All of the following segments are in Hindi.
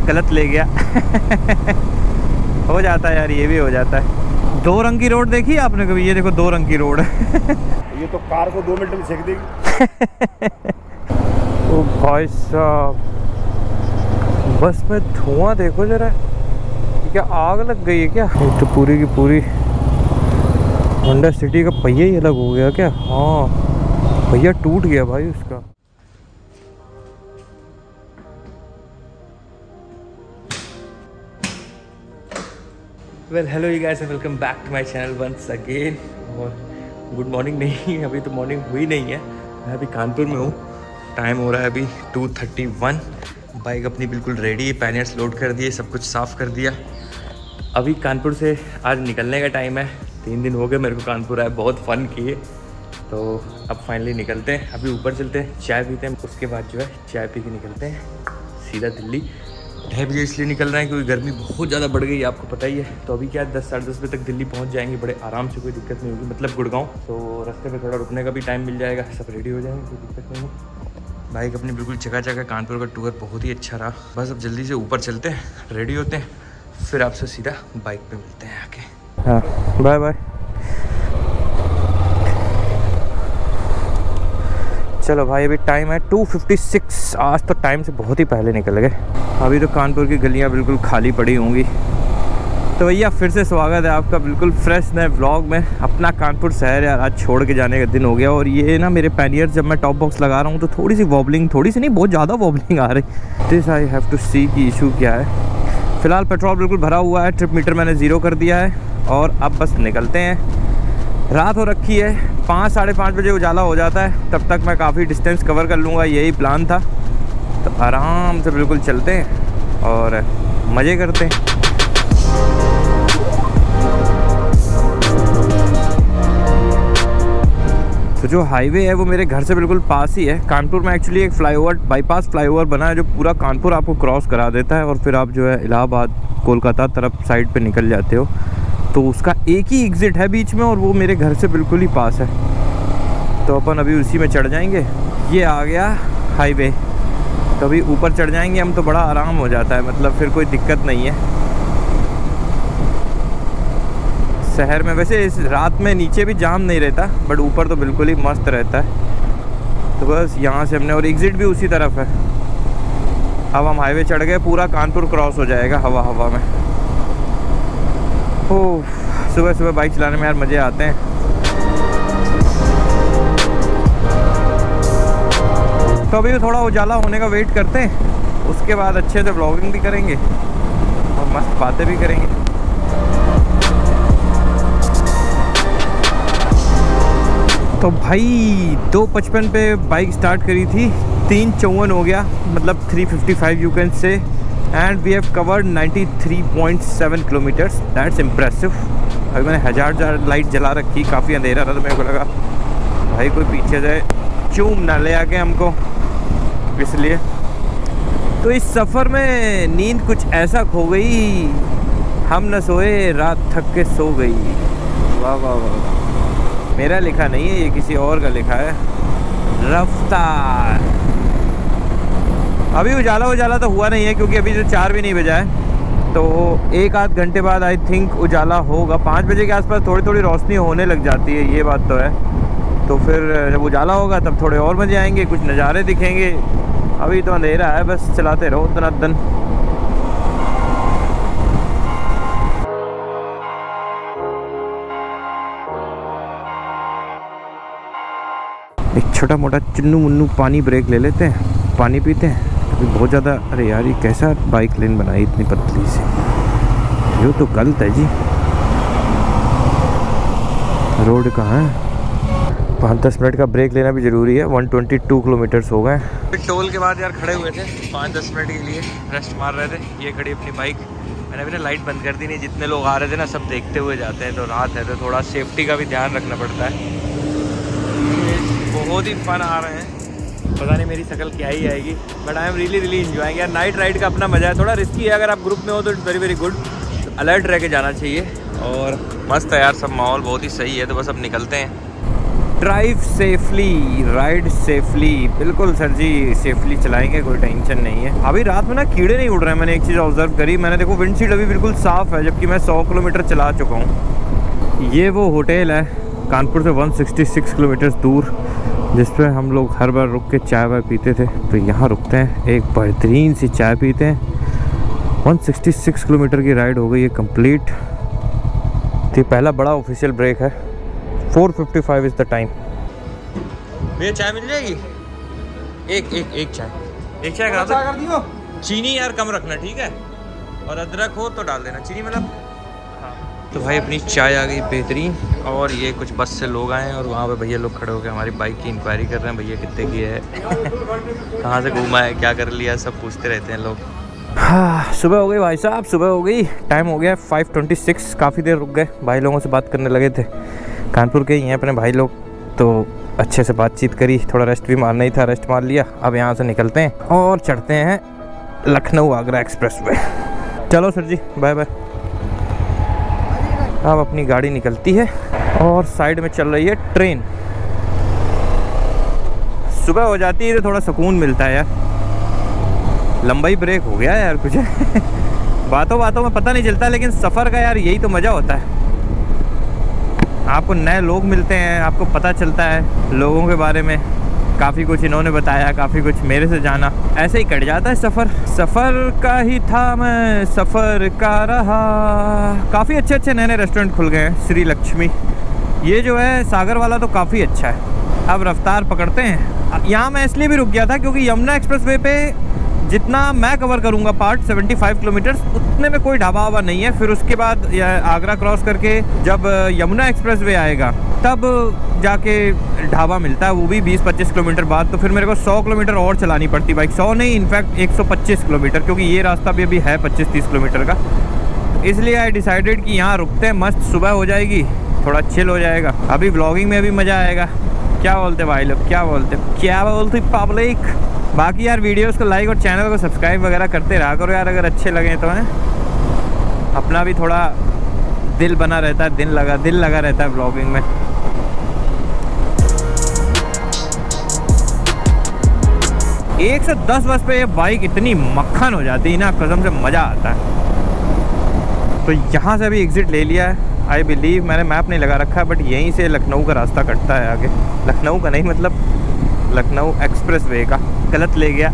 गलत ले गया। हो जाता है यार, ये भी हो जाता है। 2 रंग की रोड देखी आपने कभी? ये देखो 2 रंग की रोड है। ये तो कार को 2 मिनट में सेक देगी। ओ भाई साहब, बस में धुआं देखो जरा, क्या आग लग गई है क्या? एक तो पूरी की पूरी होंडा सिटी का पहिया ही अलग हो गया क्या? हाँ, पहिया टूट गया भाई उसका। Well hello you guys and welcome back to my channel once again. और गुड मॉर्निंग नहीं, अभी तो मॉर्निंग हुई नहीं है। मैं अभी कानपुर में हूँ। टाइम हो रहा है अभी 2:31। बाइक अपनी बिल्कुल रेडी है, पैनियर्स लोड कर दिए, सब कुछ साफ़ कर दिया। अभी कानपुर से आज निकलने का टाइम है। 3 दिन हो गए मेरे को कानपुर आए, बहुत फ़न किए। तो अब फाइनली निकलते हैं। अभी ऊपर चलते हैं, चाय पीते हैं, उसके बाद जो है चाय पी के निकलते हैं सीधा दिल्ली। 2:30 बजे इसलिए निकल रहे हैं क्योंकि गर्मी बहुत ज़्यादा बढ़ गई है, आपको पता ही है। तो अभी क्या 10 साढ़े 10 बजे तक दिल्ली पहुंच जाएंगे बड़े आराम से, कोई दिक्कत नहीं होगी। मतलब गुड़गांव, तो रास्ते में थोड़ा रुकने का भी टाइम मिल जाएगा, सब रेडी हो जाएंगे, कोई दिक्कत नहीं है। बाइक अपनी बिल्कुल चकाचक है। कानपुर का टूर बहुत ही अच्छा रहा। बस अब जल्दी से ऊपर चलते हैं, रेडी होते हैं, फिर आपसे सीधा बाइक पर मिलते हैं आके। हाँ, बाय बाय। चलो भाई, अभी टाइम है 2:56। आज तो टाइम से बहुत ही पहले निकल गए। अभी तो कानपुर की गलियां बिल्कुल खाली पड़ी होंगी। तो भैया फिर से स्वागत है आपका बिल्कुल फ्रेश नए व्लॉग में। अपना कानपुर शहर यार आज छोड़ के जाने का दिन हो गया। और ये ना मेरे पैनियर जब मैं टॉप बॉक्स लगा रहा हूँ तो थोड़ी सी वॉबलिंग, थोड़ी सी नहीं बहुत ज़्यादा वॉबलिंग आ रही। This I have to see की इशू क्या है। फ़िलहाल पेट्रोल बिल्कुल भरा हुआ है, ट्रिप मीटर मैंने 0 कर दिया है और अब बस निकलते हैं। रात हो रखी है, 5 साढ़े 5 बजे उजाला हो जाता है। तब तक मैं काफ़ी डिस्टेंस कवर कर लूँगा, यही प्लान था। तो आराम से बिल्कुल चलते हैं और मज़े करते हैं। तो जो हाईवे है वो मेरे घर से बिल्कुल पास ही है। कानपुर में एक्चुअली एक फ्लाईओवर, बाईपास फ्लाईओवर बना है जो पूरा कानपुर आपको क्रॉस करा देता है और फिर आप जो है इलाहाबाद, कोलकाता तरफ साइड पे निकल जाते हो। तो उसका एक ही एग्ज़िट है बीच में और वो मेरे घर से बिल्कुल ही पास है। तो अपन अभी उसी में चढ़ जाएंगे। ये आ गया हाईवे, तो अभी ऊपर चढ़ जाएंगे हम तो बड़ा आराम हो जाता है, मतलब फिर कोई दिक्कत नहीं है शहर में। वैसे इस रात में नीचे भी जाम नहीं रहता, बट ऊपर तो बिल्कुल ही मस्त रहता है। तो बस यहाँ से हमने, और एग्ज़िट भी उसी तरफ है। अब हम हाईवे चढ़ गए, पूरा कानपुर क्रॉस हो जाएगा हवा हवा में। ओह, सुबह सुबह बाइक चलाने में यार मज़े आते हैं। तो अभी थोड़ा उजाला होने का वेट करते हैं, उसके बाद अच्छे से व्लॉगिंग भी करेंगे और मस्त बातें भी करेंगे। तो भाई 2:55 पे बाइक स्टार्ट करी थी, 3:54 हो गया, मतलब 3:55 you can say. And we have covered 93.7 kilometres. That's impressive. अभी मैंने हजार लाइट जला रखी, काफ़ी अंधेरा था तो मेरे को लगा भाई कोई पीछे से चूम ना ले आके हमको, इसलिए। तो इस सफ़र में नींद कुछ ऐसा खो गई, हम न सोए रात थक के सो गई। वाह वाह वाह, मेरा लिखा नहीं है ये, किसी और का लिखा है। रफ्तार। अभी उजाला तो हुआ नहीं है क्योंकि अभी जो 4 भी नहीं बजा है, तो 1 आध घंटे बाद आई थिंक उजाला होगा। 5 बजे के आसपास थोड़ी थोड़ी रोशनी होने लग जाती है, ये बात तो है। तो फिर जब उजाला होगा तब थोड़े और मज़े आएंगे, कुछ नज़ारे दिखेंगे। अभी तो अंधेरा है, बस चलाते रहो दनादन। एक छोटा मोटा चुन्नू मुन्नू पानी ब्रेक ले लेते हैं, पानी पीते हैं। अभी बहुत ज़्यादा, अरे यार ये कैसा बाइक लेन बनाई इतनी पतली सी, ये तो गलत है जी। रोड कहाँ है? 5-10 मिनट का ब्रेक लेना भी ज़रूरी है। 122 किलोमीटर्स हो गए। टोल के बाद यार खड़े हुए थे 5-10 मिनट के लिए, रेस्ट मार रहे थे। ये खड़ी अपनी बाइक, मैंने अभी ना लाइट बंद कर दी नहीं, जितने लोग आ रहे थे ना सब देखते हुए जाते हैं। तो रात है तो थोड़ा सेफ्टी का भी ध्यान रखना पड़ता है। बहुत ही फन आ रहे हैं, पता नहीं मेरी शक्ल क्या ही आएगी, but I am really enjoying यार। नाइट राइड का अपना मज़ा है, थोड़ा रिस्की है। अगर आप ग्रुप में हो तो इट्स वेरी गुड, अलर्ट रह के जाना चाहिए। और मस्त है यार, सब माहौल बहुत ही सही है। तो बस अब निकलते हैं। Drive safely, ride safely. बिल्कुल सर जी, सेफली चलाएंगे, कोई टेंशन नहीं है। अभी रात में ना कीड़े नहीं उड़ रहे हैं। मैंने एक चीज़ ऑब्जर्व करी, मैंने देखो विंडशील्ड अभी बिल्कुल साफ़ है, जबकि मैं 100 किलोमीटर चला चुका हूँ। ये वो होटल है कानपुर से 166 किलोमीटर दूर, जिस पे हम लोग हर बार रुक के चाय वाय पीते थे। तो यहाँ रुकते हैं, एक बेहतरीन सी चाय पीते हैं। 166 किलोमीटर की राइड हो गई है कंप्लीट। ये पहला बड़ा ऑफिशियल ब्रेक है। 4:55 इज़ द टाइम। भैया चाय मिल जाएगी? एक चाय कर दियो। चीनी यार कम रखना, ठीक है? और अदरक हो तो डाल देना, चीनी मतलब। तो भाई अपनी चाय आ गई बेहतरीन। और ये कुछ बस से लोग आए हैं और वहाँ पे भैया लोग खड़े होकर हमारी बाइक की इंक्वायरी कर रहे हैं। भैया कितने की है, कहाँ से घूमा है, क्या कर लिया, सब पूछते रहते हैं लोग। हाँ, सुबह हो गई भाई साहब, सुबह हो गई। टाइम हो गया 5:26। काफ़ी देर रुक गए, भाई लोगों से बात करने लगे थे। कानपुर के ही हैं अपने भाई लोग, तो अच्छे से बातचीत करी। थोड़ा रेस्ट भी मारना ही था, रेस्ट मार लिया। अब यहाँ से निकलते हैं और चढ़ते हैं लखनऊ आगरा एक्सप्रेस वे। चलो सर जी, बाय बाय। अब अपनी गाड़ी निकलती है और साइड में चल रही है ट्रेन। सुबह हो जाती है तो थोड़ा सुकून मिलता है यार। लंबा ही ब्रेक हो गया यार कुछ बातों बातों में पता नहीं चलता, लेकिन सफ़र का यार यही तो मज़ा होता है। आपको नए लोग मिलते हैं, आपको पता चलता है लोगों के बारे में। काफ़ी कुछ इन्होंने बताया, काफ़ी कुछ मेरे से जाना। ऐसे ही कट जाता है सफ़र। सफ़र का ही था मैं, सफ़र का रहा। काफ़ी अच्छे अच्छे नए नए रेस्टोरेंट खुल गए हैं। श्री लक्ष्मी, ये जो है सागर वाला तो काफ़ी अच्छा है। अब रफ्तार पकड़ते हैं। यहाँ मैं इसलिए भी रुक गया था क्योंकि यमुना एक्सप्रेस वे पे जितना मैं कवर करूँगा पार्ट 75 किलोमीटर्स, उतने में कोई ढाबा वाबा नहीं है। फिर उसके बाद आगरा क्रॉस करके जब यमुना एक्सप्रेस वे आएगा तब जाके ढाबा मिलता है, वो भी 20-25 किलोमीटर बाद। तो फिर मेरे को 100 किलोमीटर और चलानी पड़ती बाइक। 100 नहीं, इनफैक्ट 125 किलोमीटर, क्योंकि ये रास्ता भी अभी है 25-30 किलोमीटर का। इसलिए आई डिसाइडेड कि यहाँ रुकते हैं। मस्त सुबह हो जाएगी, थोड़ा चिल हो जाएगा। अभी व्लॉगिंग में भी मज़ा आएगा। क्या बोलते भाई लोग, क्या बोलते पब्लिक। बाकी यार वीडियोस को लाइक और चैनल को सब्सक्राइब वगैरह करते रहा करो यार, अगर अच्छे लगे तो हैं। अपना भी थोड़ा दिल बना रहता है, दिल लगा रहता है व्लॉगिंग में। एक 110 बस पे ये बाइक इतनी मक्खन हो जाती है ना, कसम से मज़ा आता है। तो यहाँ से अभी एग्ज़िट ले लिया है। आई बिलीव, मैंने मैप नहीं लगा रखा है, बट यहीं से लखनऊ का रास्ता कटता है आगे। लखनऊ का नहीं, मतलब लखनऊ एक्सप्रेस वे का। गलत ले गया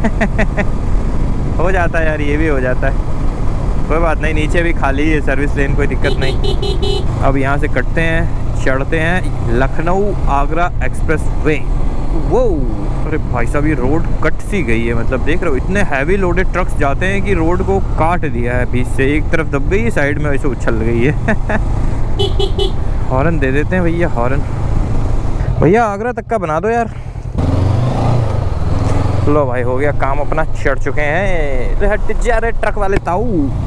हो जाता है यार, ये भी हो जाता है, कोई बात नहीं। नीचे भी खाली है सर्विस लेन, कोई दिक्कत नहीं। अब यहाँ से कटते हैं, चढ़ते हैं लखनऊ आगरा एक्सप्रेस वे। वो अरे भाई साहब, ये रोड कट सी गई है। मतलब देख रहे हो, इतने हैवी लोडेड ट्रक्स जाते हैं कि रोड को काट दिया है बीच से। एक तरफ दब गई है, साइड में वैसे उछल गई है हॉर्न दे देते हैं भैया, हॉर्न। भैया आगरा तक का बना दो यार। लो भाई, हो गया काम अपना, चढ़ चुके हैं। हट जा रहे ट्रक वाले ताऊ।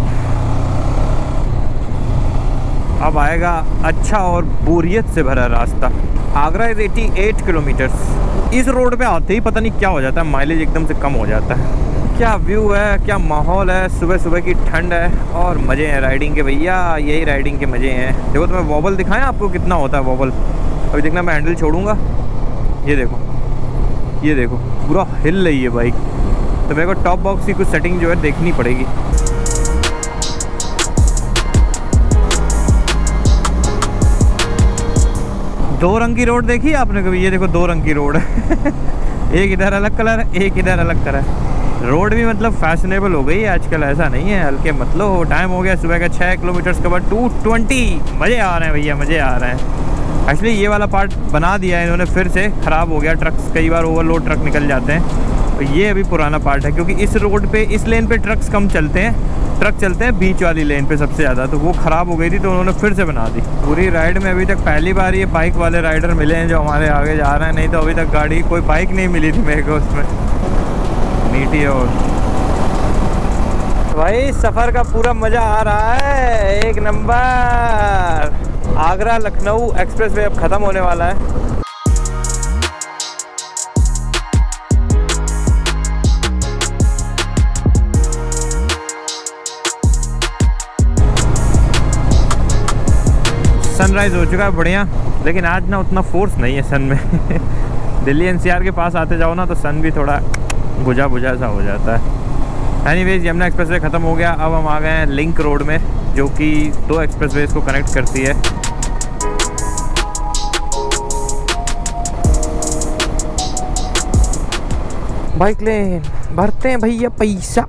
अब आएगा अच्छा और बोरियत से भरा रास्ता। Agra is 88 kilometres. इस रोड पे आते ही पता नहीं क्या हो जाता है, माइलेज एकदम से कम हो जाता है। क्या व्यू है, क्या माहौल है, सुबह सुबह की ठंड है और मज़े हैं राइडिंग के भैया। यही राइडिंग के मज़े हैं। देखो तुम्हें वॉबल दिखाएं आपको कितना होता है वॉबल। अभी देखना, मैं हैंडल छोड़ूंगा, ये देखो, ये देखो, पूरा हिल रही है बाइक। तो मेरे को टॉप बॉक्स की कुछ सेटिंग जो है देखनी पड़ेगी। दो रंग की रोड देखी आपने कभी? ये देखो, दो रंग की रोड है एक इधर अलग कलर है, एक इधर अलग कलर है। रोड भी मतलब फैशनेबल हो गई है आजकल, ऐसा नहीं है हल्के मतलब। टाइम हो गया सुबह का 6 किलोमीटर के बाद 220। मज़े आ रहे हैं भैया, मज़े आ रहे हैं। एक्चुअली ये वाला पार्ट बना दिया है इन्होंने, फिर से ख़राब हो गया। ट्रक्स कई बार ओवरलोड ट्रक निकल जाते हैं, तो ये अभी पुराना पार्ट है। क्योंकि इस रोड पे, इस लेन पे ट्रक्स कम चलते हैं, ट्रक चलते हैं बीच वाली लेन पे सबसे ज़्यादा। तो वो ख़राब हो गई थी, तो उन्होंने फिर से बना दी। पूरी राइड में अभी तक पहली बार ये बाइक वाले राइडर मिले हैं जो हमारे आगे जा रहे हैं। नहीं तो अभी तक गाड़ी, कोई बाइक नहीं मिली थी मेरे को उसमें। नीटी और भाई सफ़र का पूरा मज़ा आ रहा है, एक number. Agra Lucknow expressway अब ख़त्म होने वाला है। सनराइज़ हो चुका है बढ़िया। लेकिन आज ना उतना फोर्स नहीं है सन में। दिल्ली एनसीआर के पास आते जाओ ना तो सन भी थोड़ा बुझा बुझा सा हो जाता है। एनीवेज यमुना एक्सप्रेसवे ख़त्म हो गया। अब हम आ गए हैं लिंक रोड में, जो कि 2 एक्सप्रेसवेज को कनेक्ट करती है। बाइक लेन भरते हैं भैया पैसा।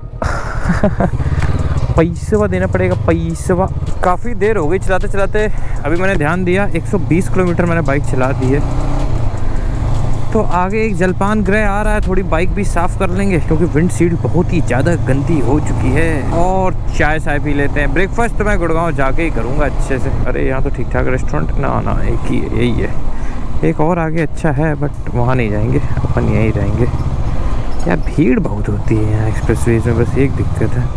पैसा देना पड़ेगा, पैसा। काफ़ी देर हो गई चलाते चलाते। अभी मैंने ध्यान दिया 120 किलोमीटर मैंने बाइक चला दी है। तो आगे एक जलपान गृह आ रहा है, थोड़ी बाइक भी साफ़ कर लेंगे क्योंकि विंडशील्ड बहुत ही ज़्यादा गंदी हो चुकी है। और चाय शाय पी लेते हैं। ब्रेकफास्ट तो मैं गुड़गांव जाके ही करूँगा अच्छे से। अरे यहाँ तो ठीक ठाक रेस्टोरेंट ना एक ही है, यही है। एक और आगे अच्छा है बट वहाँ नहीं जाएंगे, अपन यहीं रहेंगे। यार भीड़ बहुत होती है यहाँ एक्सप्रेसवेज में, बस एक दिक्कत है।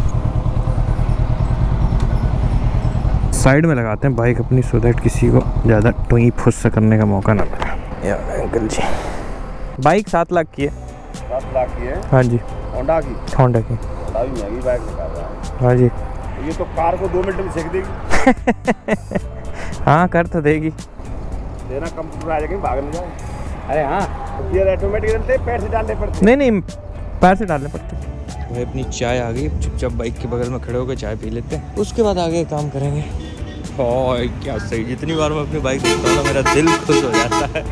साइड में लगाते हैं बाइक अपनी, सो दैट किसी को ज़्यादा टुई फुस करने का मौका ना मिले। यार अंकल जी बाइक 7 लाख की है। 7 लाख की है? हाँ जी। होंडा की? होंडा की। होंडा भी महंगी बाइक निकाल रहा है। हाँ जी। ये तो कार को 2 मिनट में सेक देगी। हाँ कर तो देगी। देना कंप्यूटर आ जाएगा, भाग नहीं जाए। अरे हाँ ये ऑटोमेटिक चलते, पैर से डालने पड़ते। नहीं पैर से डालने पड़ते। भाई अपनी चाय आ गई, चुपचाप बाइक के बगल में खड़े होकर चाय पी लेते हैं, उसके बाद आगे काम करेंगे। ओह क्या सही, जितनी बार मैं अपनी बाइक देखता हूँ ना मेरा दिल खुश हो जाता है।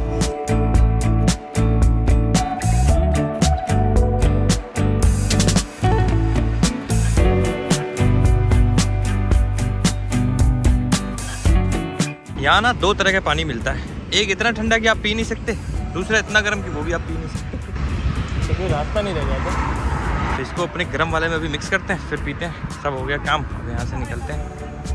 यहाँ ना 2 तरह का पानी मिलता है। एक इतना ठंडा कि आप पी नहीं सकते, दूसरा इतना गर्म कि वो भी आप पी नहीं सकते। तो कोई रास्ता नहीं रह जाता। तो इसको अपने गर्म वाले में अभी मिक्स करते हैं, फिर पीते हैं। सब हो गया काम, अब यहाँ से निकलते हैं।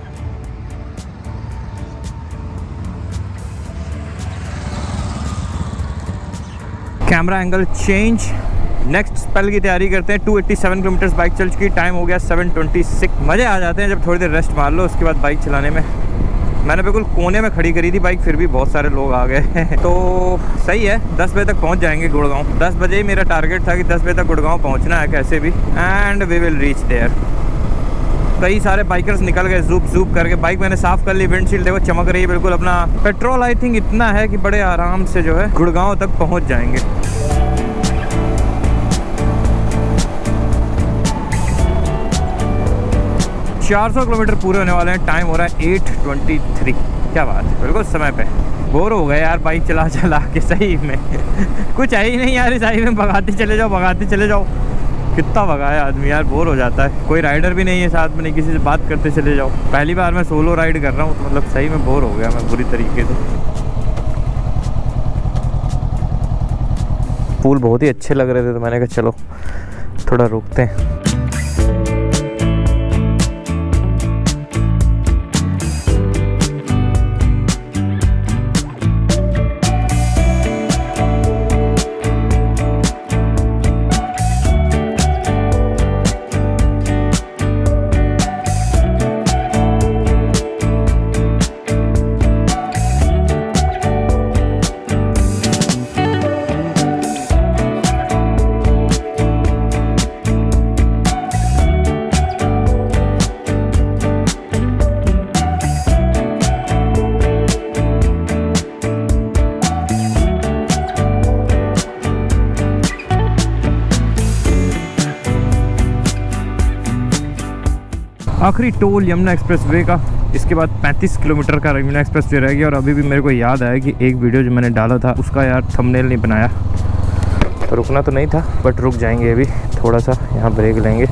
Camera angle change. Next spell की तैयारी करते हैं। 287 किलोमीटर बाइक चल चुकी, टाइम हो गया 7:26। मज़े आ जाते हैं जब थोड़ी देर रेस्ट मार लो, उसके बाद बाइक चलाने में। मैंने बिल्कुल कोने में खड़ी करी थी बाइक, फिर भी बहुत सारे लोग आ गए। तो सही है, 10 बजे तक पहुंच जाएंगे गुड़गांव। 10 बजे ही मेरा टारगेट था कि 10 बजे तक गुड़गांव पहुंचना है कैसे भी, and we will reach there. कई सारे बाइकर्स निकल गए जूप करके। बाइक मैंने साफ़ कर ली, विंडशील्ड देखो चमक रही है बिल्कुल। अपना पेट्रोल आई थिंक इतना है कि बड़े आराम से जो है गुड़गांव तक पहुँच जाएंगे। चार 400 किलोमीटर पूरे होने वाले हैं। टाइम हो रहा है 8:23। क्या बात है, बिल्कुल समय पे। बोर हो गए यार बाइक चला के सही में। कुछ है ही नहीं यार इस हाईवे में, भगाते चले जाओ। कितना भगाया आदमी यार, बोर हो जाता है। कोई राइडर भी नहीं है साथ में, नहीं किसी से बात करते चले जाओ। पहली बार मैं सोलो राइड कर रहा हूँ तो मतलब सही में बोर हो गया मैं बुरी तरीके से। पुल बहुत ही अच्छे लग रहे थे तो मैंने कहा चलो थोड़ा रुकते हैं। आखिरी टोल यमुना एक्सप्रेसवे का, इसके बाद 35 किलोमीटर का यमुना एक्सप्रेसवे रह गया। और अभी भी मेरे को याद आया कि एक वीडियो जो मैंने डाला था उसका यार थंबनेल नहीं बनाया। तो रुकना तो नहीं था बट रुक जाएंगे अभी थोड़ा सा, यहाँ ब्रेक लेंगे।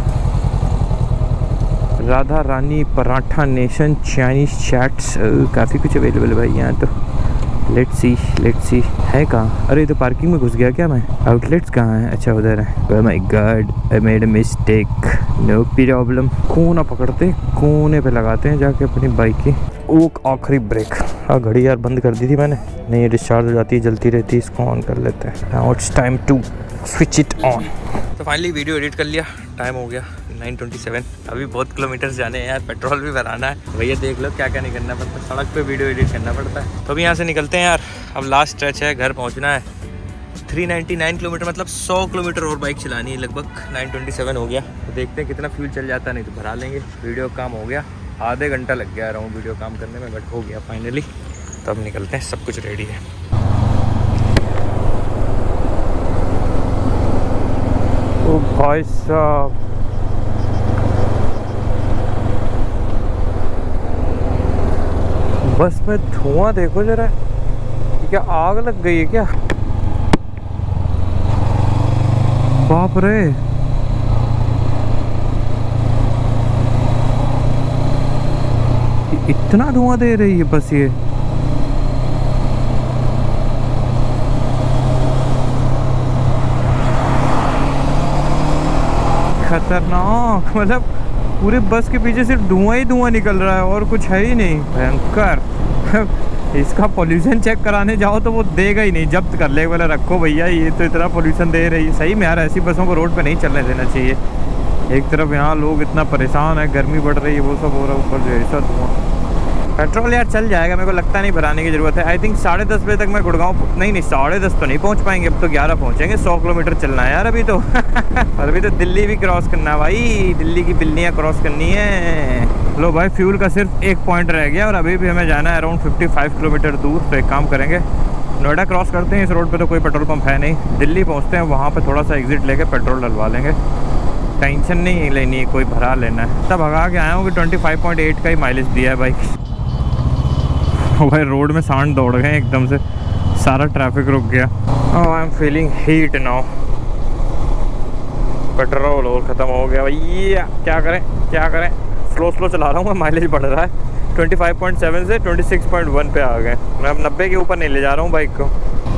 राधा रानी पराठा नेशन चाइनीज चैट्स, काफ़ी कुछ अवेलेबल है भाई यहाँ तो। लेट्स सी है कहाँ? अरे तो पार्किंग में घुस गया क्या मैं? आउटलेट्स कहाँ है? अच्छा उधर है। Oh my god, I made a mistake. No problem. कोना पकड़ते, कोने पे लगाते हैं जाके अपनी बाइक की। वो आखिरी ब्रेक। हाँ घड़ी यार बंद कर दी थी मैंने, नहीं ये डिस्चार्ज हो जाती है, जलती रहती है। इसको ऑन कर लेते हैं। Now it's time to switch it on. तो फाइनली वीडियो एडिट कर लिया। टाइम हो गया 9:27। अभी बहुत किलोमीटर जाने हैं यार, पेट्रोल भी भराना है। भैया देख लो क्या क्या नहीं करना पड़ता, सड़क पे वीडियो एडिट करना पड़ता है। तो अभी यहाँ से निकलते हैं यार, अब लास्ट स्ट्रेच है, घर पहुँचना है। 399 किलोमीटर, मतलब 100 किलोमीटर और बाइक चलानी है लगभग। 9:27 हो गया, तो देखते हैं कितना फ्यूल चल जाता है, नहीं तो भरा लेंगे। वीडियो काम हो गया, आधे घंटा लग गया रहा हूँ वीडियो काम करने में, बट हो गया फाइनली। तो अब निकलते हैं, सब कुछ रेडी है। ओ भाई साहब, बस में धुआं देखो जरा, क्या आग लग गई है क्या? बाप रे, इतना धुआं दे रही है बस ये। खतरनाक, मतलब पूरे बस के पीछे सिर्फ धुआं ही धुआं निकल रहा है और कुछ है ही नहीं। भयंकर। इसका पोल्यूशन चेक कराने जाओ तो वो देगा ही नहीं, जब्त कर ले, बोले रखो भैया ये तो इतना पोल्यूशन दे रही है। सही में यार, ऐसी बसों को रोड पे नहीं चलने देना चाहिए। एक तरफ यहाँ लोग इतना परेशान है, गर्मी बढ़ रही है, वो सब हो रहा है, ऊपर जो ऐसा धुआं। पेट्रोल यार चल जाएगा, मेरे को लगता नहीं भराने की ज़रूरत है। आई थिंक 10:30 बजे तक मैं गुड़गांव, नहीं 10:30 तो नहीं पहुंच पाएंगे, अब तो 11 पहुंचेंगे। 100 किलोमीटर चलना है यार अभी तो। और अभी तो दिल्ली भी क्रॉस करना है भाई, दिल्ली की बिल्लियाँ क्रॉस करनी है। लो भाई, फ्यूल का सिर्फ एक पॉइंट रह गया और अभी भी हमें जाना है अराउंड 55 किलोमीटर दूर। तो एक काम करेंगे, नोएडा क्रॉस करते हैं। इस रोड पर तो कोई पेट्रोल पंप है नहीं। दिल्ली पहुँचते हैं, वहाँ पर थोड़ा सा एग्जिट लेके पेट्रोल डलवा लेंगे। टेंशन नहीं लेनी है, कोई भरा लेना है। तब भगा के आया हूँ कि 25.8 का ही माइलेज दिया है बाइक। भाई रोड में सांड दौड़ गए एकदम से, सारा ट्रैफिक रुक गया। I am feeling heat now. Petrol और ख़त्म हो गया भैया, क्या करें क्या करें। स्लो चला रहा हूँ, माइलेज बढ़ रहा है। 25.7 से 26.1 पे आ गए। मैं अब 90 के ऊपर नहीं ले जा रहा हूँ बाइक को।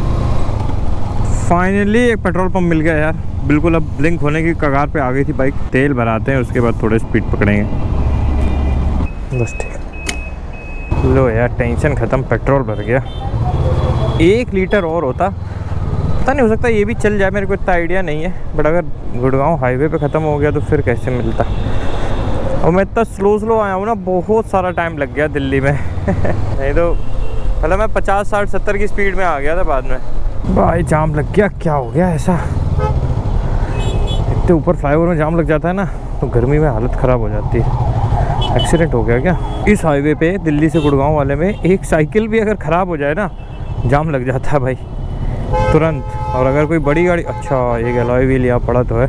फाइनली एक पेट्रोल पंप मिल गया यार, बिल्कुल अब ब्लिंक होने की कगार पे आ गई थी बाइक। तेल भराते हैं, उसके बाद थोड़े स्पीड पकड़ेंगे बस। ठीक, लो यार टेंशन ख़त्म, पेट्रोल भर गया। 1 लीटर और होता, पता नहीं, हो सकता ये भी चल जाए, मेरे को इतना आइडिया नहीं है। बट अगर गुड़गांव हाईवे पे ख़त्म हो गया तो फिर कैसे मिलता। और मैं इतना स्लो आया हूँ ना, बहुत सारा टाइम लग गया दिल्ली में। नहीं तो मतलब मैं 50, 60, 70 की स्पीड में आ गया था बाद में। भाई जाम लग गया, क्या हो गया ऐसा? इतने ऊपर फ्लाईओवर में जाम लग जाता है ना, तो गर्मी में हालत ख़राब हो जाती है। एक्सीडेंट हो गया क्या? इस हाईवे पे दिल्ली से गुड़गांव वाले में एक साइकिल भी अगर ख़राब हो जाए ना, जाम लग जाता है भाई तुरंत। और अगर कोई बड़ी गाड़ी, अच्छा एक अलॉय व्हील यहाँ पड़ा तो है।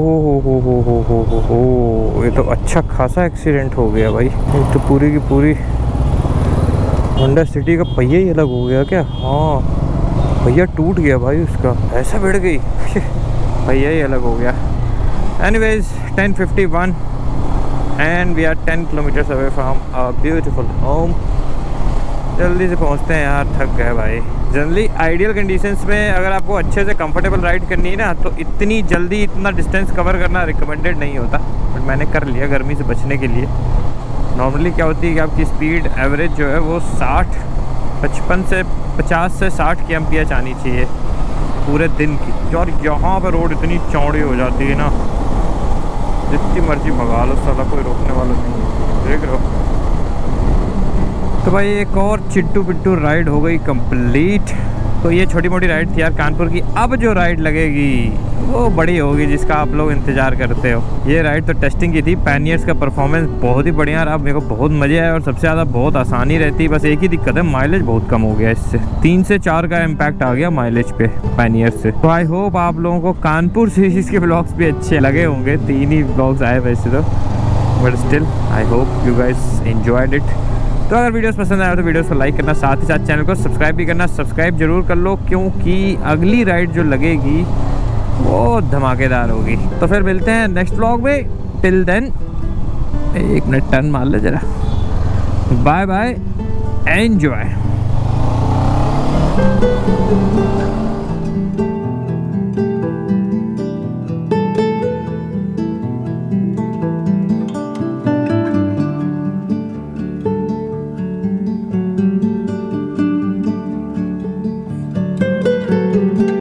हो, ये तो अच्छा खासा एक्सीडेंट हो गया भाई। ये तो पूरी की पूरी होंडा सिटी का पहिया ही अलग हो गया क्या? हाँ, पहिया टूट गया भाई उसका, ऐसा भिड़ गई। पहिया ही अलग हो गया। Anyways 10:51 and we are 10 kilometers away from our beautiful home। जल्दी से पहुंचते हैं यार, थक गए भाई। जनरली आइडियल कंडीशंस में अगर आपको अच्छे से कंफर्टेबल राइड करनी है ना, तो इतनी जल्दी इतना डिस्टेंस कवर करना रिकमेंडेड नहीं होता। बट मैंने कर लिया गर्मी से बचने के लिए। नॉर्मली क्या होती है कि आपकी स्पीड एवरेज जो है वो 50 से 60 kmph आनी चाहिए पूरे दिन की। और यहाँ पर रोड इतनी चौड़ी हो जाती है ना, जितनी मर्जी भगा लो, साला कोई रोकने वाला नहीं है। देख रहे हो? तो भाई एक और चिट्टू पिट्टू राइड हो गई कंप्लीट। तो ये छोटी मोटी राइड थी यार कानपुर की। अब जो राइड लगेगी वो बड़ी होगी, जिसका आप लोग इंतजार करते हो। ये राइड तो टेस्टिंग की थी। पैनियर्स का परफॉर्मेंस बहुत ही बढ़िया रहा, मेरे को बहुत मज़े आया। और सबसे ज़्यादा बहुत आसानी रहती है, बस एक ही दिक्कत है, माइलेज बहुत कम हो गया इससे। 3 से 4 का इम्पैक्ट आ गया माइलेज पे पैनियर से। तो आई होप आप लोगों को कानपुर सीरीज के ब्लॉग्स भी अच्छे लगे होंगे। 3 ही ब्लॉग्स आए वैसे तो, but still I hope you guys enjoyed it. तो अगर वीडियोस पसंद आया तो वीडियोस को लाइक करना, साथ ही साथ चैनल को सब्सक्राइब भी करना। सब्सक्राइब जरूर कर लो, क्योंकि अगली राइड जो लगेगी वो धमाकेदार होगी। तो फिर मिलते हैं नेक्स्ट व्लॉग में। टिल देन, 1 मिनट टर्न मार ले जरा। Bye bye, enjoy.